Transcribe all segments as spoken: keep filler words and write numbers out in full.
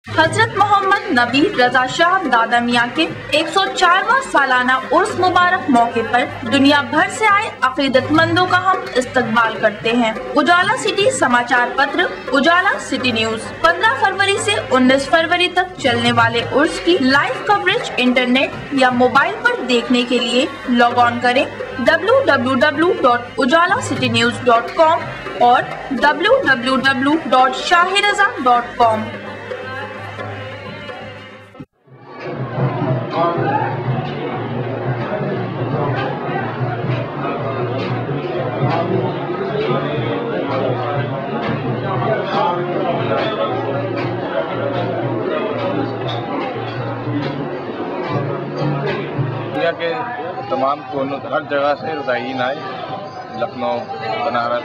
हजरत मोहम्मद नबी रजा शाह दादा मियाँ के एक सौ चारवां सालाना उर्स मुबारक मौके पर दुनिया भर से आए अकीदतमंदों का हम इस्तकबाल करते हैं। उजाला सिटी समाचार पत्र उजाला सिटी न्यूज पंद्रह फरवरी से उन्नीस फरवरी तक चलने वाले उर्स की लाइव कवरेज इंटरनेट या मोबाइल पर देखने के लिए लॉग ऑन करें W W W dot Ujala city news dot com और डब्ल्यू डब्ल्यू डब्ल्यू डॉट शाहिरजा डॉट कॉम। दुनिया के तमाम कोनों हर जगह से रुदायीन आए, लखनऊ, बनारस।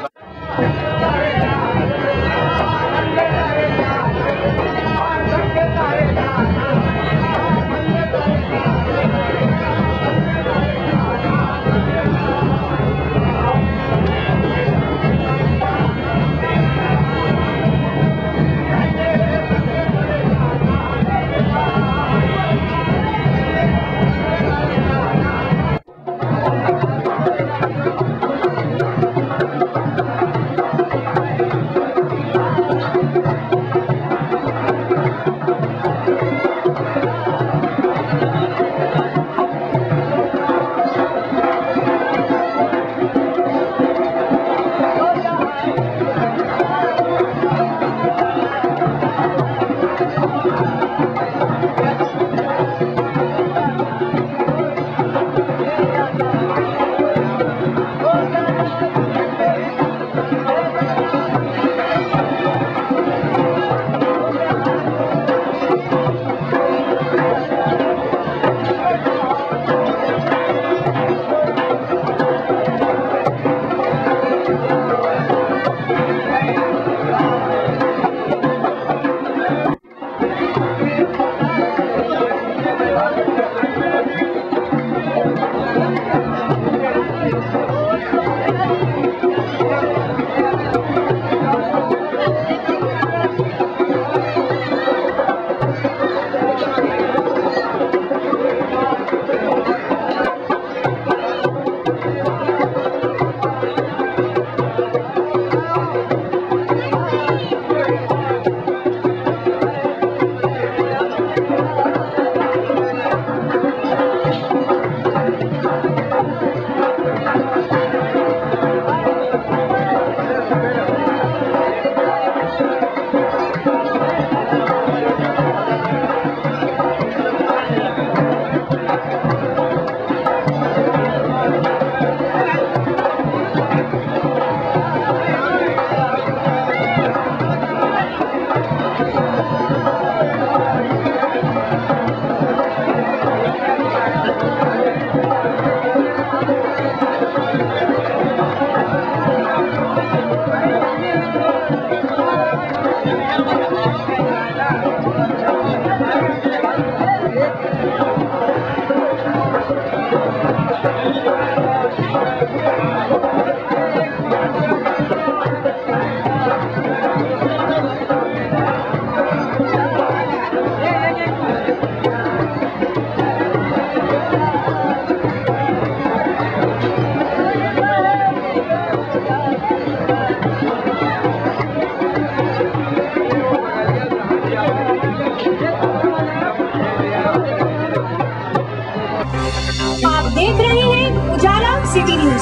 City news.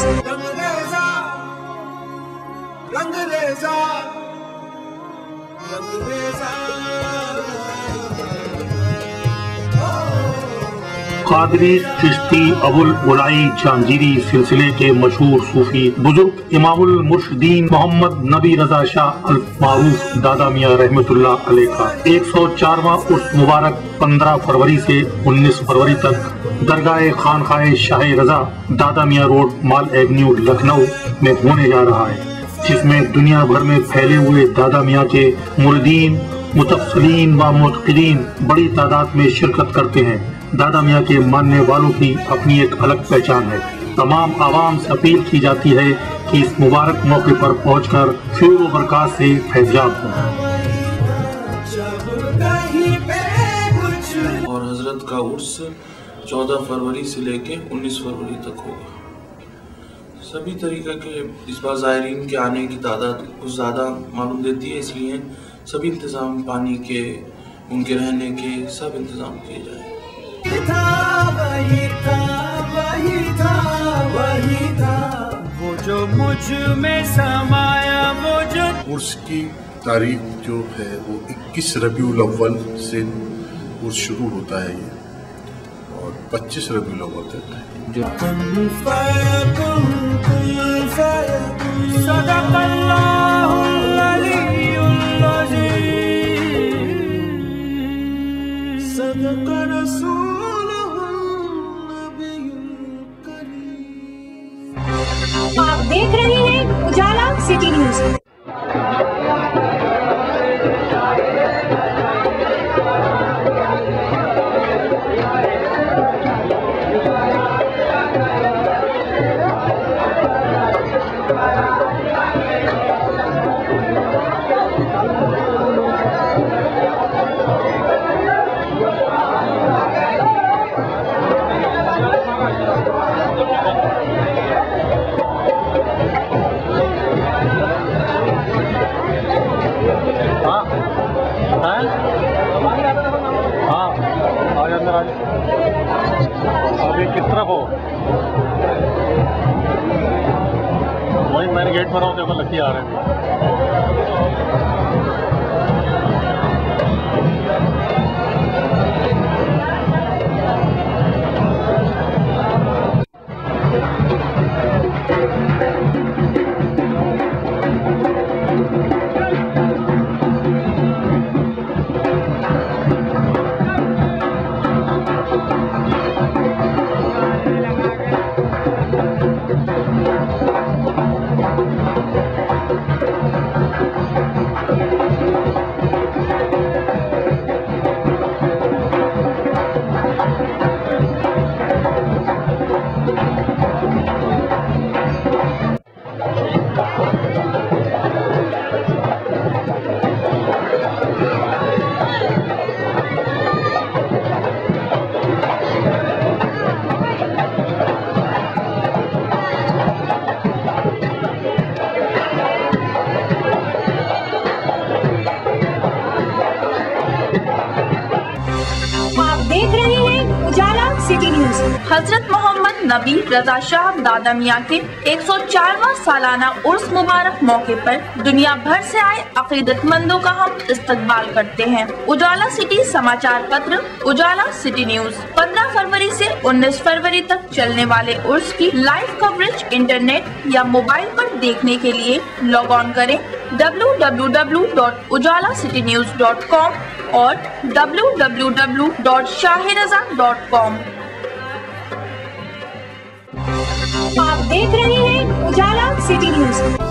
कादरी चिश्ती अबुल उलाई जहांगीरी सिलसिले के मशहूर सूफी बुजुर्ग इमामुल मुर्शिदीन मोहम्मद नबी रजा शाह अल मारूफ दादा मियाँ रहमतुल्लाह अलैह का एक सौ चारवां उर्स मुबारक पंद्रह फरवरी से उन्नीस फरवरी तक दरगाह खानखाए शाह रजा दादा मियाँ रोड माल एवेन्यू लखनऊ में होने जा रहा है, जिसमें दुनिया भर में फैले हुए दादा मियाँ के मुरीदीन मुतफ़्सिलीन व मुतक़ीदीन बड़ी तादाद में शिरकत करते हैं। दादा मियाँ के मानने वालों की अपनी एक अलग पहचान है। तमाम आवाम से अपील की जाती है कि इस मुबारक मौके पर पहुंचकर खैर व बरकत से फैज़याब हों। मोहब्बत का उर्स चौदह फरवरी से लेके उन्नीस फरवरी तक होगा। सभी तरीके के इस बार ज़ायरीन के आने की तादाद कुछ ज़्यादा मालूम देती है, इसलिए सभी इंतज़ाम पानी के, उनके रहने के सब इंतज़ाम किए जाए। वही था, वही था, वही था, वो जो मुझ में समाया, वो जो उर्स की तारीख जो है वो इक्कीस रबीउल अव्वल से उर्स शुरू होता है ये, और पच्चीस रबीउल अव्वल तक जो आप देख रहे हैं उजाला सिटी न्यूज। अभी किस तरफ हो? वही मैंने गेट पर हूँ, देखो लड़की आ रहे हैं। हजरत मोहम्मद नबी रजा शाह दादा मियाँ के एक सौ चारवां सालाना उर्स मुबारक मौके पर दुनिया भर से आए अकीदतमंदों का हम इस्तकबाल करते हैं। उजाला सिटी समाचार पत्र उजाला सिटी न्यूज पंद्रह फरवरी से उन्नीस फरवरी तक चलने वाले उर्स की लाइव कवरेज इंटरनेट या मोबाइल पर देखने के लिए लॉग ऑन करें W W W dot Ujala city news dot com और डब्ल्यू डब्ल्यू डब्ल्यू डॉट शाहिरजा डॉट कॉम। आप देख रहे हैं उजाला सिटी न्यूज।